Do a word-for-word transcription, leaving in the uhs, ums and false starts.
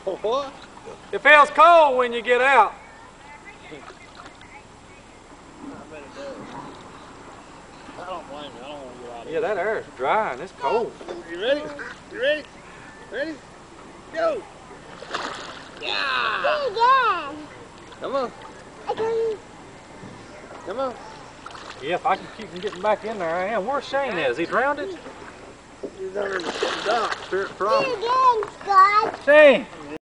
What? It feels cold when you get out. I bet it does. I don't blame you. I don't want to get out of Yeah, here. that air is dry and it's cold. You ready? You ready? Ready? Go! Yeah! Again. Come on. Again. Come on. Yeah, if I can keep from getting back in there, I am. Where's Shane is? He drowned it? He's under the dock. Spirit Problem. Again, Scott. Shane!